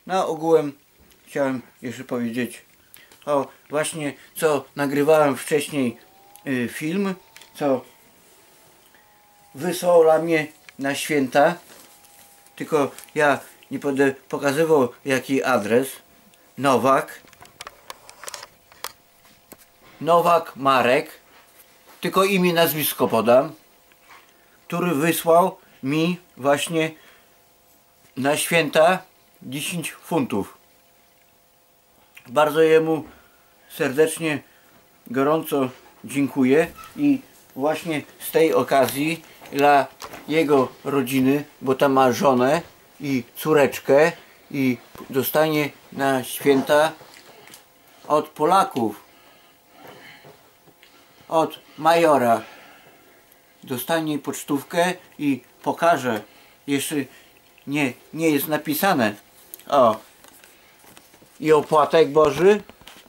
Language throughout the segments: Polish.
No ogółem chciałem jeszcze powiedzieć o właśnie co nagrywałem wcześniej film, co wysłała mnie na święta, tylko ja nie będę pokazywał jaki adres. Nowak Marek, tylko imię, nazwisko podam, który wysłał mi właśnie na święta 10 funtów. Bardzo jemu serdecznie, gorąco dziękuję i właśnie z tej okazji dla jego rodziny, bo tam ma żonę i córeczkę i dostanie na święta od Polaków, od majora dostanie pocztówkę i pokażę, jeszcze nie jest napisane, o, i opłatek Boży,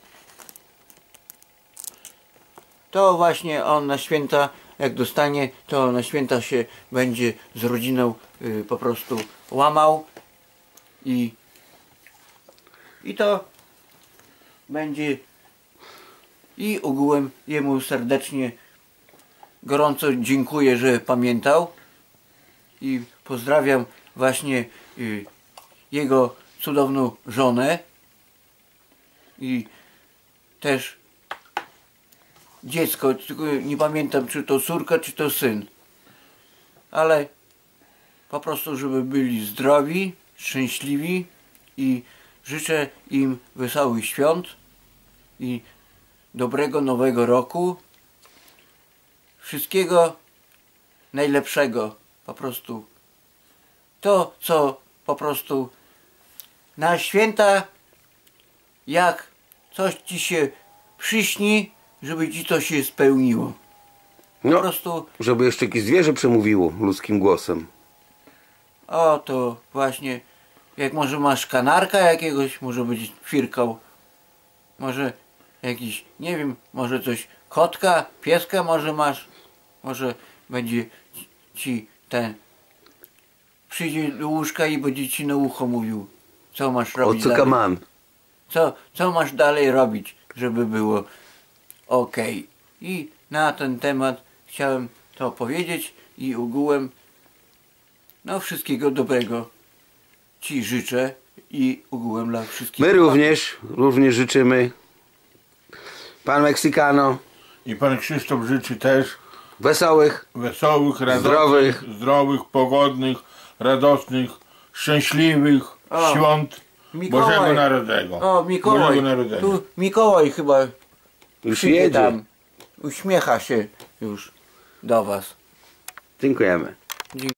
to właśnie on na święta, jak dostanie, to na święta się będzie z rodziną po prostu łamał i to będzie. I ogółem jemu serdecznie, gorąco dziękuję, że pamiętał i pozdrawiam właśnie jego cudowną żonę i też dziecko, tylko nie pamiętam czy to córka, czy to syn, ale po prostu żeby byli zdrowi, szczęśliwi i życzę im wesołych świąt i dobrego nowego roku, wszystkiego najlepszego, po prostu to co po prostu na święta, jak coś ci się przyśni, żeby ci to się spełniło. Po prostu, żeby jeszcze jakieś zwierzę przemówiło ludzkim głosem. O, to właśnie, jak może masz kanarka jakiegoś, może być ćwirkał, może jakiś, nie wiem, może coś, kotka, pieska może masz, może będzie ci ten, przyjdzie do łóżka i będzie ci na ucho mówił, co masz robić dalej. Co masz dalej robić, żeby było ok. I na ten temat chciałem to powiedzieć i ogółem no wszystkiego dobrego ci życzę i ogółem dla wszystkich. My również życzymy. Pan Meksykano i pan Krzysztof życzy też wesołych, radosnych, zdrowych, pogodnych, radosnych, szczęśliwych świąt Bożego Narodzenia. O, Mikołaj. Tu Mikołaj chyba już jedzie. Tam. Uśmiecha się już do was. Dziękujemy.